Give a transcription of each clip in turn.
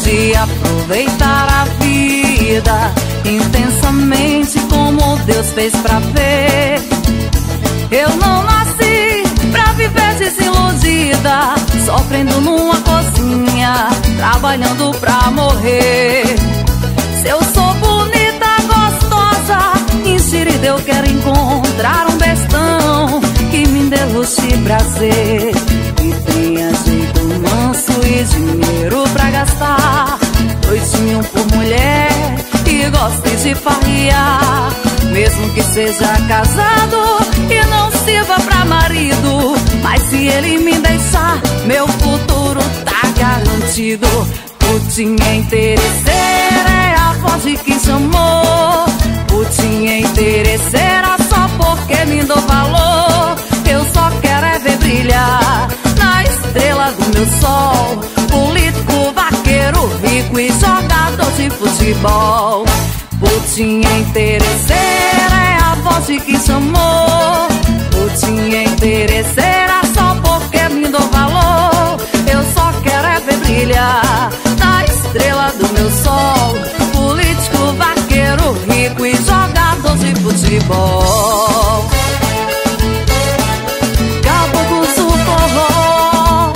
de aproveitar a vida intensamente como Deus fez pra ver. Eu não nasci pra viver desiludida, sofrendo numa cozinha, trabalhando pra morrer. Se eu sou bonita, gostosa, enxerida, eu quero encontrar um bestão que me dê luxo e prazer, que tenha jeito manso e dinheiro pra gastar, doidinho por mulher e goste de farriar. Mesmo que seja casado e não sirva pra marido, mas se ele me deixar, meu futuro tá garantido. Putinha interesseira é a voz de quem chamou, putinha interesseira só porque me dou valor. Eu só quero é ver brilhar na estrela do meu sol, político, vaqueiro, rico e jogador de futebol. Putinha interesseira é a voz de quem chamou, putinha interesseira só porque me dou valor. Eu só quero é ver brilhar na estrela do meu sol, político, vaqueiro, rico e jogador de futebol. Caboclo do forró,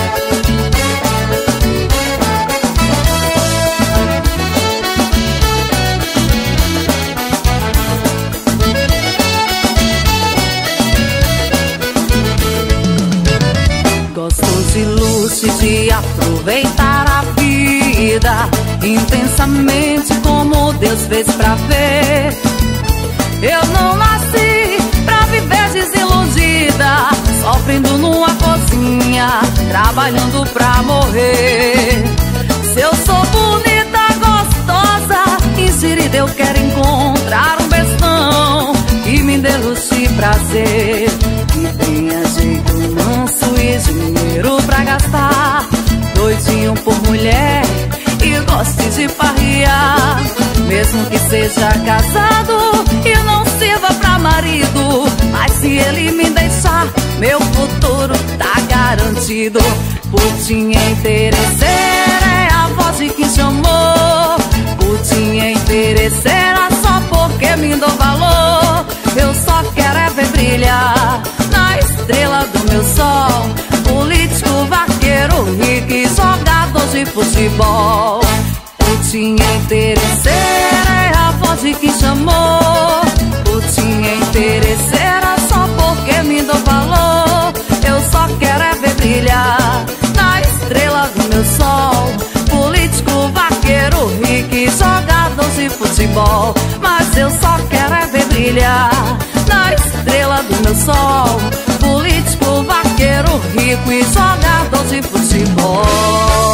gosto de luxo, de aproveitar a vida intensamente como Deus fez pra ver. Eu não nasci pra viver desiludida, sofrendo numa cozinha, trabalhando pra morrer. Se eu sou bonita, gostosa, enxerida, eu quero encontrar um bestão que me dê luxo e prazer, que tenha jeito manso e dinheiro pra gastar, doidinho por mulher e goste de farriar. Mesmo que seja casado e não sirva pra marido, mas se ele me deixar, meu futuro tá garantido. Putinha interesseira é a voz de quem chamou, putinha interesseira só porque me dou valor. Eu só quero é ver brilhar na estrela do meu sol, político, vaqueiro, rico e jogador de futebol. Putinha interesseira é a voz de quem chamou, putinha interesseira só porque me dou valor. Eu só quero é ver brilhar na estrela do meu sol, político, vaqueiro, rico e jogador de futebol. Mas eu só quero é ver brilhar na estrela do meu sol, político, vaqueiro, rico e jogador de futebol.